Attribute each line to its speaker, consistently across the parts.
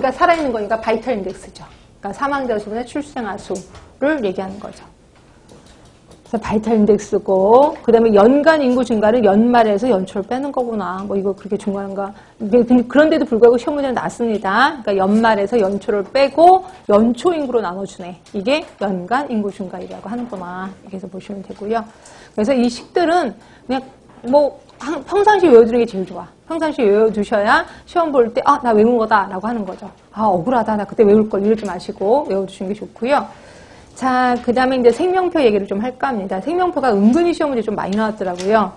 Speaker 1: 그러니까 살아있는 거니까 바이탈 인덱스죠. 그러니까 사망자 수분의 출생아 수를 얘기하는 거죠. 그래서 바이탈 인덱스고, 그 다음에 연간 인구 증가를 연말에서 연초를 빼는 거구나. 뭐 이거 그렇게 중요한가. 그런데도 불구하고 시험 문제는 났습니다. 그러니까 연말에서 연초를 빼고 연초 인구로 나눠주네. 이게 연간 인구 증가이라고 하는구나. 이렇게 해서 보시면 되고요. 그래서 이 식들은 그냥 뭐 평상시 외워두는 게 제일 좋아. 평상시 외워두셔야 시험 볼 때 나 외운 거다 라고 하는 거죠. 억울하다. 나 그때 외울 걸 이러지 마시고 외워두시는 게 좋고요. 자, 그 다음에 이제 생명표 얘기를 좀 할까 합니다. 생명표가 은근히 시험 문제 좀 많이 나왔더라고요.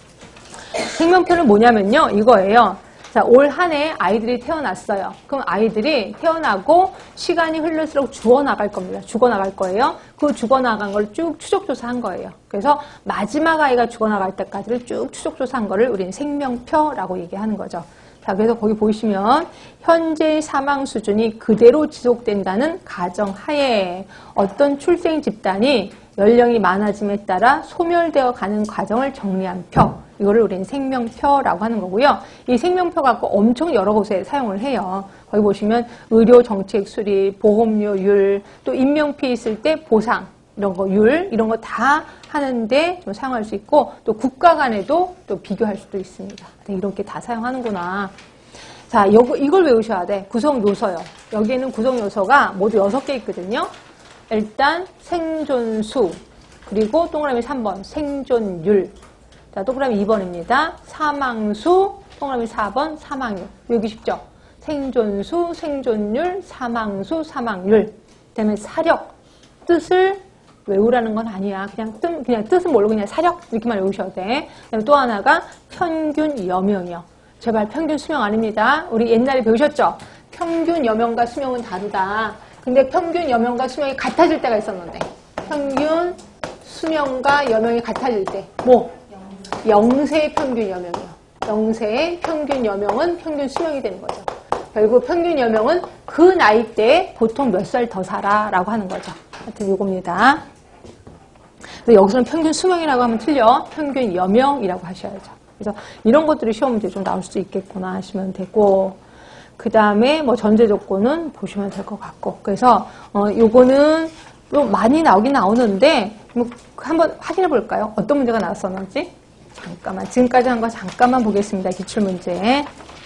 Speaker 1: 생명표는 뭐냐면요. 이거예요. 자, 올 한 해 아이들이 태어났어요. 그럼 아이들이 태어나고 시간이 흐를수록 죽어나갈 겁니다. 죽어나갈 거예요. 그 죽어나간 걸 쭉 추적조사한 거예요. 그래서 마지막 아이가 죽어나갈 때까지를 쭉 추적조사한 거를 우리는 생명표라고 얘기하는 거죠. 자, 그래서 거기 보시면 현재 사망 수준이 그대로 지속된다는 가정하에 어떤 출생 집단이 연령이 많아짐에 따라 소멸되어 가는 과정을 정리한 표, 이거를 우리는 생명표라고 하는 거고요. 이 생명표 갖고 엄청 여러 곳에 사용을 해요. 거기 보시면 의료 정책 수립, 보험료율, 또 인명피해 있을 때 보상, 이런 거 율, 이런 거 다 하는데 좀 사용할 수 있고, 또 국가 간에도 또 비교할 수도 있습니다. 이렇게 다 사용하는구나. 자, 이걸 외우셔야 돼. 구성 요소요. 여기에는 구성 요소가 모두 6개 있거든요. 일단 생존수, 그리고 동그라미 3번 생존율. 자, 동그라미 2번입니다. 사망수, 동그라미 4번 사망률. 여기 쉽죠? 생존수, 생존율, 사망수, 사망률. 그다음에 사력, 뜻을 외우라는 건 아니야. 그냥 뜻은 모르고 그냥 사력 이렇게만 외우셔도 돼. 그다음에 또 하나가 평균 여명이요. 제발 평균 수명 아닙니다. 우리 옛날에 배우셨죠? 평균 여명과 수명은 다르다. 근데 평균 여명과 수명이 같아질 때가 있었는데, 평균 수명과 여명이 같아질 때 뭐? 영세의 평균 여명이요. 영세의 평균 여명은 평균 수명이 되는 거죠. 결국 평균 여명은 그 나이 때 보통 몇 살 더 살아 라고 하는 거죠. 하여튼 요겁니다. 여기서는 평균 수명이라고 하면 틀려. 평균 여명이라고 하셔야죠. 그래서 이런 것들이 시험 문제 좀 나올 수도 있겠구나 하시면 되고, 그 다음에 뭐 전제 조건은 보시면 될 것 같고, 그래서 요거는 좀 많이 나오긴 나오는데 한번 확인해 볼까요? 어떤 문제가 나왔었는지. 잠깐만, 지금까지 한 거 잠깐만 보겠습니다. 기출문제.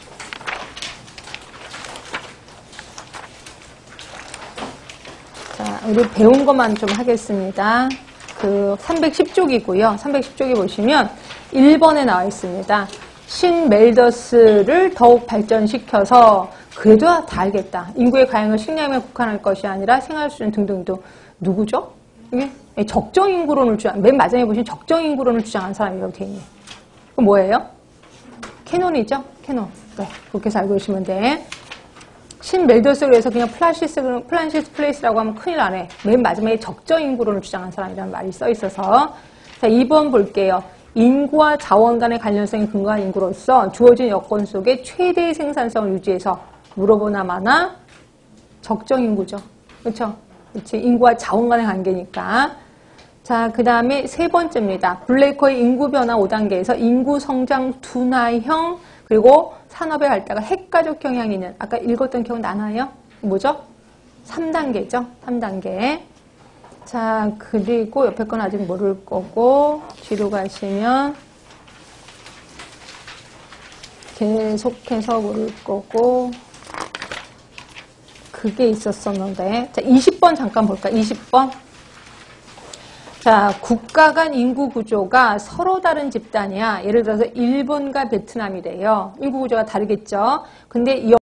Speaker 1: 자, 우리 배운 것만 좀 하겠습니다. 그 310쪽이고요. 310쪽에 보시면 1번에 나와 있습니다. 신멜더스를 더욱 발전시켜서, 그래도 다 알겠다. 인구의 가행을 식량에 국한할 것이 아니라 생활 수준 등등등. 누구죠? 이게 적정 인구론을 맨 마지막에 보시면 적정 인구론을 주장한 사람이라고 되어 있네요. 그럼 뭐예요? 캐논이죠? 캐논. 네, 그렇게 해서 알고 계시면 돼. 신멜더스로 해서 그냥 플란시스 플레이스라고 하면 큰일 나네. 맨 마지막에 적정 인구론을 주장한 사람이라는 말이 써 있어서. 자, 2번 볼게요. 인구와 자원 간의 관련성이 근거한 인구로서 주어진 여건 속에 최대의 생산성을 유지해서 물어보나 마나 적정 인구죠. 그렇죠? 그렇지. 인구와 자원 간의 관계니까. 자, 그 다음에 3번째입니다. 블레이커의 인구 변화 5단계에서 인구 성장 둔화형, 그리고 산업의 발달과 핵가족 경향이 있는, 아까 읽었던 기억 나나요? 뭐죠? 3단계죠. 3단계. 자, 그리고 옆에 건 아직 모를 거고, 뒤로 가시면 계속해서 모를 거고, 그게 있었었는데. 자, 20번 잠깐 볼까요? 20번. 자, 국가 간 인구 구조가 서로 다른 집단이야. 예를 들어서 일본과 베트남이래요. 인구 구조가 다르겠죠. 근데 이